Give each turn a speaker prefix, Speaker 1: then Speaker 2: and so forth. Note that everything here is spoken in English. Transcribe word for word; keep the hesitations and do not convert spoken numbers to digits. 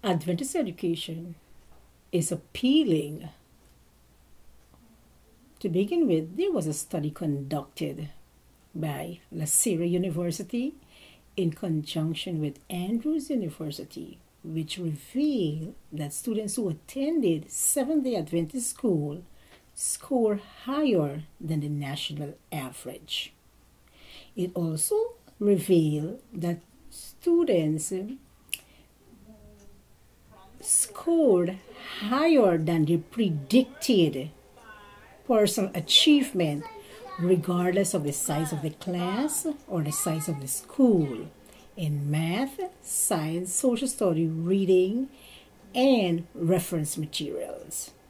Speaker 1: Adventist education is appealing. To begin with, there was a study conducted by La Sierra University in conjunction with Andrews University, which revealed that students who attended Seventh-day Adventist school score higher than the national average. It also revealed that students scored higher than the predicted personal achievement, regardless of the size of the class or the size of the school, in math, science, social study, reading, and reference materials.